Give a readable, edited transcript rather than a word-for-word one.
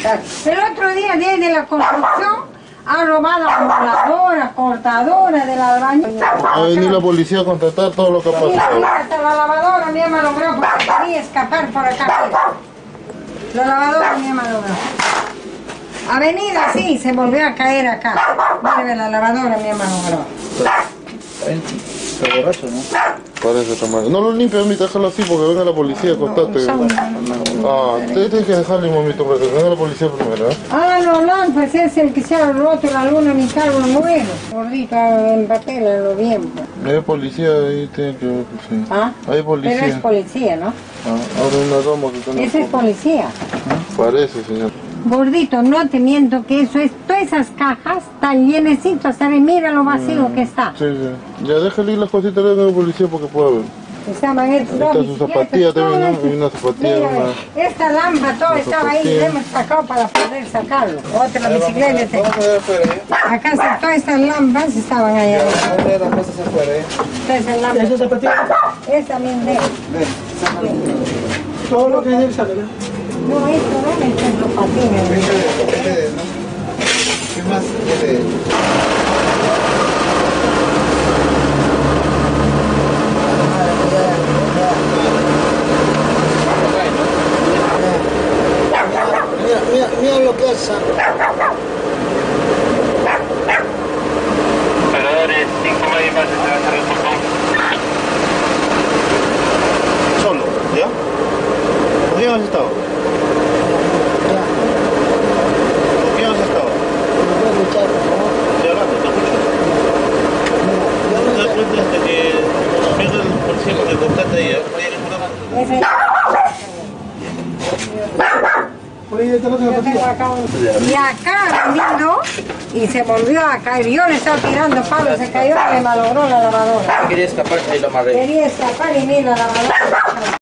El otro día de la construcción ha robado la moladora, cortadora de la albañil. Va a venir la policía a contratar todo lo que ha pasado. Mira, hasta la lavadora me ha malogrado porque quería escapar por acá. La lavadora me ha malogrado. Ha venido así, se volvió a caer acá. Mire, la lavadora me ha malogrado. Está borracho, ¿no? Parece tomar. No lo limpies, mamita, déjalo así porque venga la policía a contarte. Usted tiene que dejarle, mamito, para que venga la policía primero, ¿eh? Ah, no, pues es el que se ha roto la luna, mi carro nuevo. Gordito, empapélalo bien. Hay policía ahí, tiene que ver, sí. ¿Ah? Hay policía. Pero es policía, ¿no? Ahora una doma que está en el Ese es fondo. policía. Parece, señor. Gordito, no te miento que eso es, todas esas cajas están llenecitas, ¿sabes? Mira lo vacío que está. Sí. Ya déjale ir las cositas de la policía porque pueda ver. Estaban estos dos Está su zapatilla también, ¿no? Hay una zapatilla. Mira, esta lámpara todo estaba ahí y la hemos sacado para poder sacarlo. Otra bicicleta. Vamos a ver afuera, Acá están todas estas lámparas estaban ahí adentro. Vamos a ver las cosas afuera, Todas esas lámparas. ¿Eso zapatilla? Esta también de. Todo lo que es el salón. No, esto no es los patines. ¿Qué más? Mira lo que es. Operadores, 5 medios más, se va a hacer el portón. Solo, ¿ya? ¿Con quién has estado? ¿Con quién has estado? Estoy hablando, te escucho. ¿No te das cuenta hasta que venga el policía porque contate ahí, ¿eh? Ese es. Yo tengo acá un... Y acá ha venido y se volvió a caer. Yo le estaba tirando palos, se cayó y le malogró la lavadora. Quería escapar y lo amarré. Quería escapar y mira la lavadora.